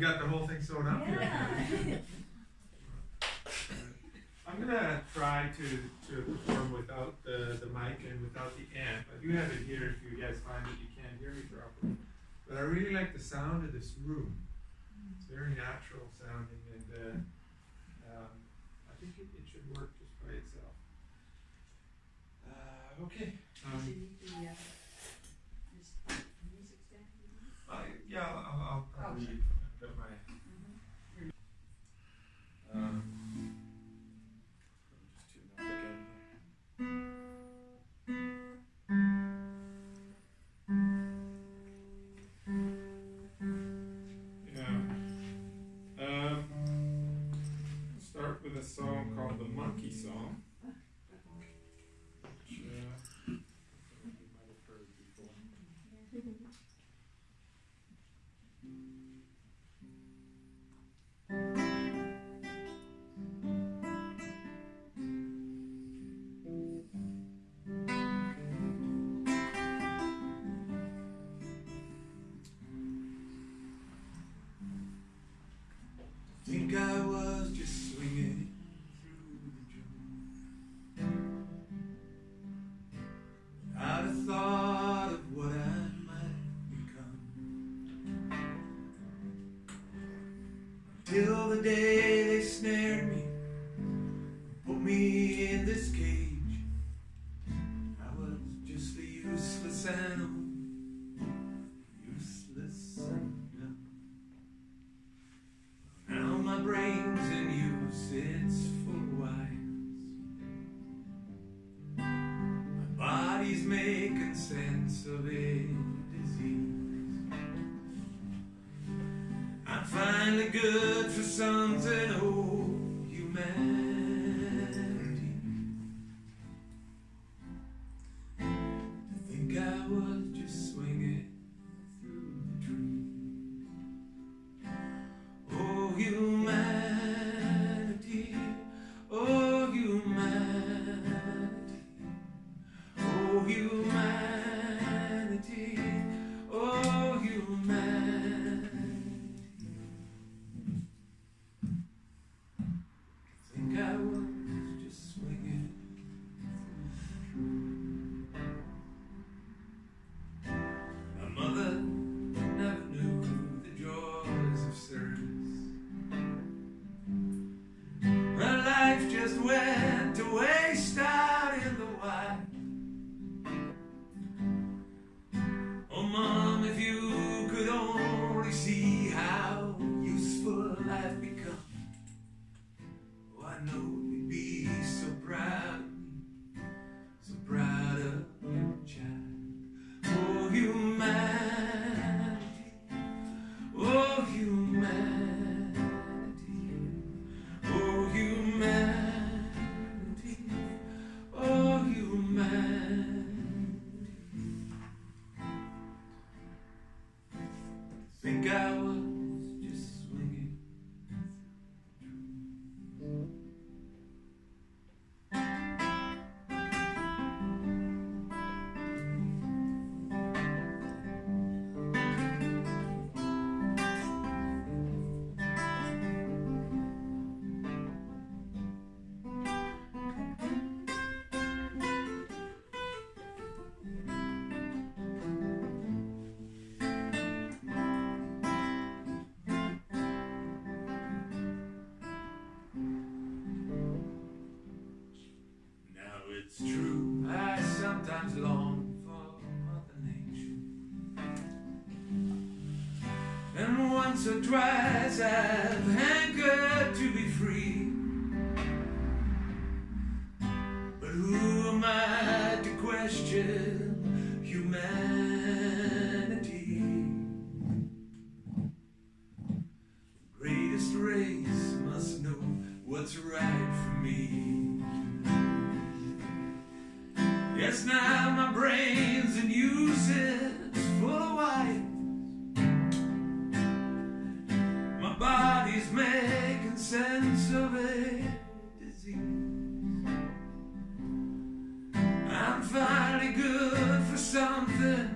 got the whole thing sewn up here. I'm gonna try to perform without the mic and without the amp. I do have it here if you guys find that you can't hear me properly. But I really like the sound of this room. It's very natural sounding, and I think it should work just by itself. Okay. Yeah, I'll probably put my. Just tune that again. Yeah. Start with a song called the Monkey Song. Which, you might have heard before. Think I was just swinging through the jungle. I'd have thought of what I might become, till the day they snared me, put me in this cage. I was just a useless animal, useless animal. Now my brain's in use, it's full of wires. My body's making sense of a disease. I'm finally good for something, oh, humanity. To think I was just swinging through the trees. Oh, humanity, oh, humanity, oh, humanity, oh, humanity. I think I was just swinging through the trees. My mother never knew the joys of service. Her life just went to waste out in the wild. Oh, Mom, if you could only see how useful I've become. Oh, I know you'd be so proud of your child. Oh, humanity, oh, humanity, oh, humanity, oh, humanity. Think I was just swinging through. It's true, I sometimes long for Mother Nature, and once or twice I've hankered to be free. But who am I to question humanity? The greatest race must know what's right for me. Yes, now my brain's in use, it's full of wires. My body's making sense of a disease. I'm finally good for something,